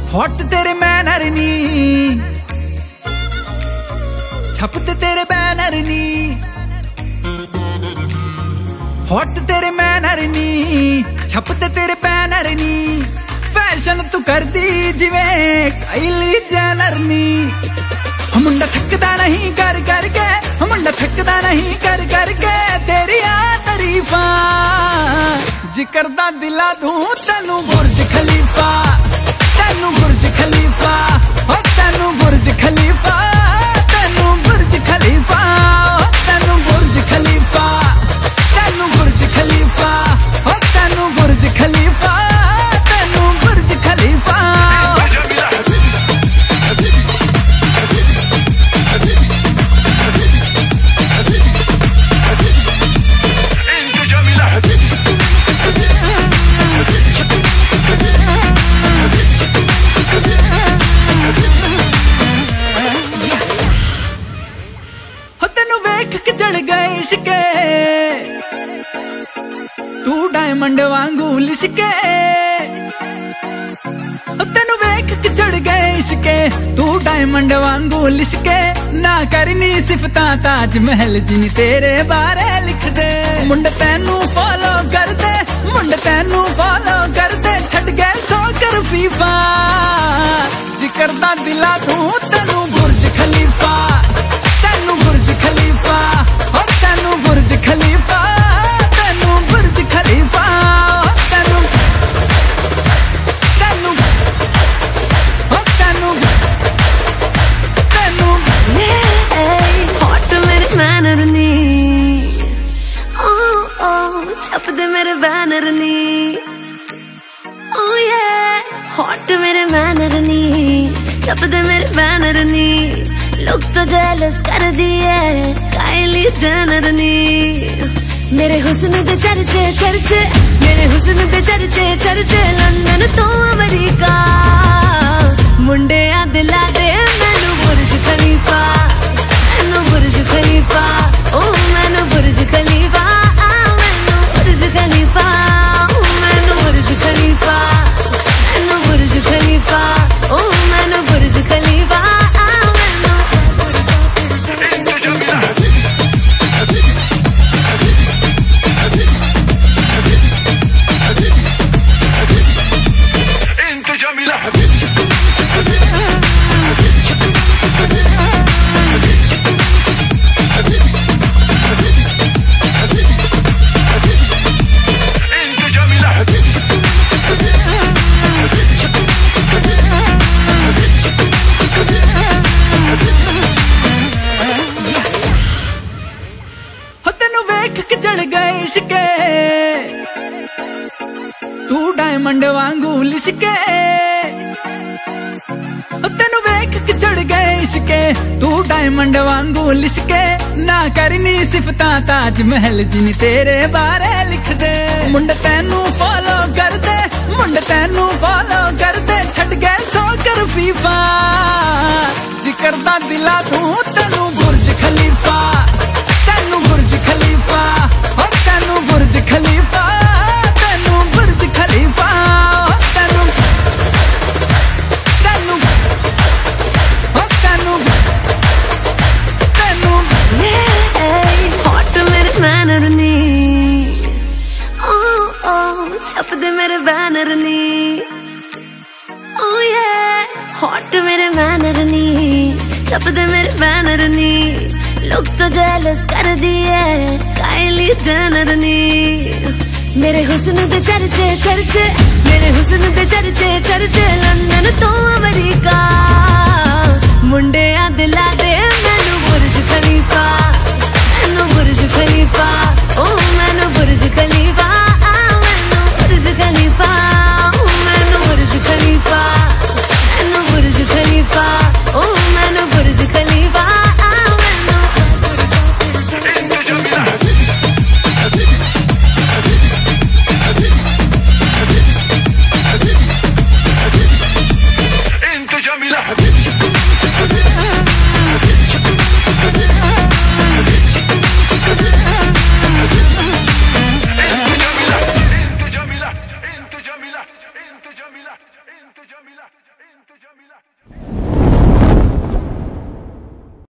Hot तेरे manner नी, छपते तेरे बैनर नी। हॉट तेरे मैनर नी, छपते तेरे बैनर नी। फैशन तू कर दी जिवें काइली जेनर नी। मुंडा थकदा नहीं कर करके, मुंडा थकदा नहीं कर करके तेरी तारीफा। जिक्र दा दिला दूं तेनू बुर्ज खलीफा, तेनू बुर्ज खलीफा, ओ तेनू बुर्ज खलीफा, तेनू बुर्ज खलीफा, ओ तेनू बुर्ज खलीफा, तेनू बुर्ज खलीफा, ओ तेनू बुर्ज खलीफा, तेनू बुर्ज खलीफा। चढ़ गए इश्के तू डायमंड वांगू लिशके। तेनू वेख के चढ़ गए इश्के तू डायमंड वांगू लिशके। ना करनी सिफता ताज महल जिनी तेरे बारे लिख दे। मुंड तेनू फॉलो कर दे, मुंड तेनू फॉलो कर दे। छड़ गए सो कर फीफा। जिक्र दा दिला दूं तेनू बुर्ज खलीफा, तेनू बुर्ज खलीफा, ओ तेनू बुर्ज खलीफा, तेनू बुर्ज खलीफा, तेनू तेनू ओ तेनू तेनू। हॉट मेरे मैनर नी, ओ छप दे मेरे बैनर नी। ओ ये हॉट मेरे मैनर नी, छप दे मेरे बैनर नी। लोग तो जेलस कर दिए काइली जेनर नी। मेरे हुस्न दे चर्चे चर्चे, मेरे हुस्न दे चर्चे चर्चे। लंदन तो अमेरिका मुंडे आ दिला दे मैनू बुर्ज खलीफा, मैनू बुर्ज खलीफा, ओ मैनू बुर्ज खलीफा, मैनू बुर्ज खलीफा, मैनू बुर्ज खलीफा, मैनू बुर्ज खलीफा, ओ मैनू बुर्ज खलीफा। चढ़ गए इश्के तू डायमंड वांगू लिशके। तेनू वेख के चढ़ गए इश्के तू डायमंड वांगू लिशके। ना करनी सिफता ताज महल जिनी तेरे बारे लिख दे। मुंड तेनू फॉलो कर दे, मुंड तेनू फॉलो कर दे। छड़ गए सो कर फीफा। जिक्र दा दिला दूं तेनू बुर्ज खलीफा, तेनू बुर्ज खलीफा, ओ तेनू बुर्ज खलीफा, तेनू बुर्ज खलीफा, तेनू तेनू ओ तेनू तेनू। हॉट मेरे मैनर नी, ओ छप दे मेरे बैनर नी। ओ ये हॉट मेरे मैनर नी, छप दे मेरे बैनर नी। लोग तो जेलस कर दिए काइली जेनर नी। मेरे हुस्न दे चर्चे चर्चे, मेरे हुस्न दे चर्चे चर्चे। लंदन तो अमेरिका मुंडे आ दिला दे मैनू बुर्ज खलीफा, मैनू बुर्ज खलीफा, ओ मैनू बुर्ज खलीफा, मैनू बुर्ज खलीफा, मैनू बुर्ज खलीफा, मैनू बुर्ज खलीफा, ओ मैनू बुर्ज खलीफा। Jamila, जमीला